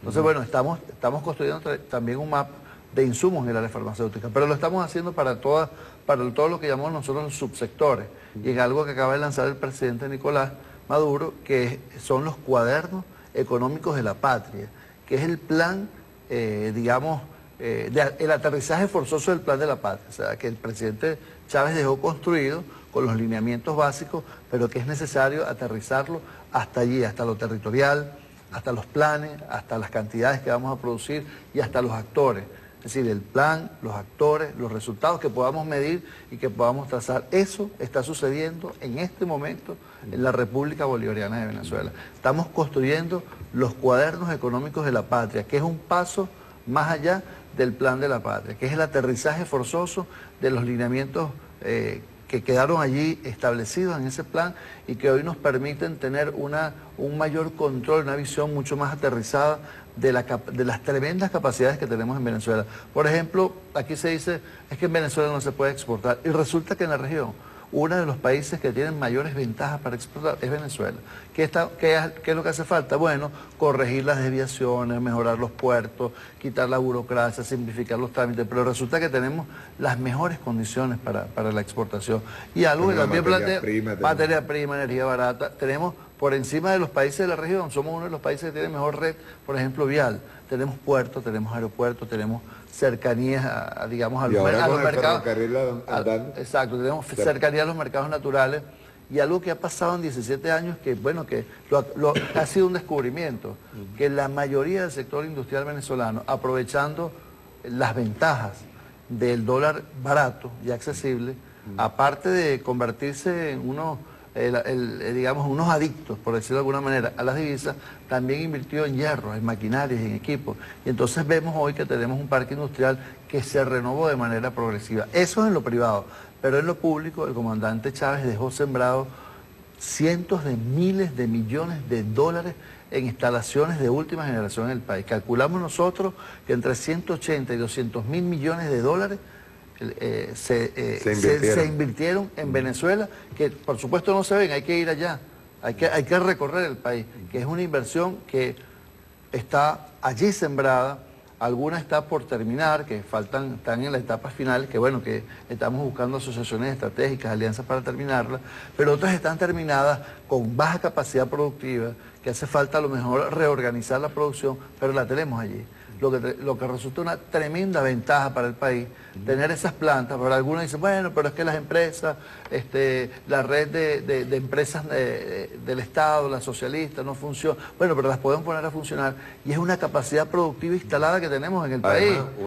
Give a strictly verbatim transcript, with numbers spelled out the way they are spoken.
Entonces, bueno, estamos, estamos construyendo también un mapa de insumos en el área farmacéutica, pero lo estamos haciendo para, todas, para todo lo que llamamos nosotros los subsectores, y en algo que acaba de lanzar el presidente Nicolás Maduro, que son los cuadernos económicos de la patria, que es el plan, eh, digamos, eh, de, el aterrizaje forzoso del plan de la patria, o sea, que el presidente Chávez dejó construido con los lineamientos básicos, pero que es necesario aterrizarlo hasta allí, hasta lo territorial, hasta los planes, hasta las cantidades que vamos a producir y hasta los actores. Es decir, el plan, los actores, los resultados que podamos medir y que podamos trazar. Eso está sucediendo en este momento en la República Bolivariana de Venezuela. Estamos construyendo los cuadernos económicos de la patria, que es un paso más allá del plan de la patria, que es el aterrizaje forzoso de los lineamientos eh, que quedaron allí establecidos en ese plan y que hoy nos permiten tener una, un mayor control, una visión mucho más aterrizada de, la, de las tremendas capacidades que tenemos en Venezuela. Por ejemplo, aquí se dice, es que en Venezuela no se puede exportar, y resulta que en la región, uno de los países que tienen mayores ventajas para exportar es Venezuela. ¿Qué, está, qué, es, ¿Qué es lo que hace falta? Bueno, corregir las desviaciones, mejorar los puertos, quitar la burocracia, simplificar los trámites, pero resulta que tenemos las mejores condiciones para, para la exportación. Y algo que también plantea, materia prima, energía barata, tenemos por encima de los países de la región, somos uno de los países que tiene mejor red, por ejemplo, vial. Tenemos puertos, tenemos aeropuertos, tenemos cercanías, a, a, digamos, a los, a los mercados. A, exacto, tenemos cercanía a los mercados naturales. Y algo que ha pasado en diecisiete años, que bueno, que lo, lo, ha sido un descubrimiento, que la mayoría del sector industrial venezolano, aprovechando las ventajas del dólar barato y accesible, aparte de convertirse en unos, el, el, digamos, unos adictos, por decirlo de alguna manera, a las divisas, también invirtió en hierro, en maquinarias, en equipos. Y entonces vemos hoy que tenemos un parque industrial que se renovó de manera progresiva. Eso es en lo privado, pero en lo público el comandante Chávez dejó sembrado cientos de miles de millones de dólares en instalaciones de última generación en el país. Calculamos nosotros que entre ciento ochenta y doscientos mil millones de dólares Eh, se, eh, se, invirtieron. Se, se invirtieron en Venezuela, que por supuesto no se ven, hay que ir allá, hay que, hay que recorrer el país, que es una inversión que está allí sembrada, alguna está por terminar, que faltan, están en las etapas finales, que bueno, que estamos buscando asociaciones estratégicas, alianzas para terminarlas, pero otras están terminadas con baja capacidad productiva, que hace falta a lo mejor reorganizar la producción, pero la tenemos allí. Lo que, lo que resulta una tremenda ventaja para el país, tener esas plantas. Pero algunos dicen, bueno, pero es que las empresas, este, la red de, de, de empresas de, del Estado, las socialistas, no funciona. Bueno, pero las podemos poner a funcionar y es una capacidad productiva instalada que tenemos en el Además, país.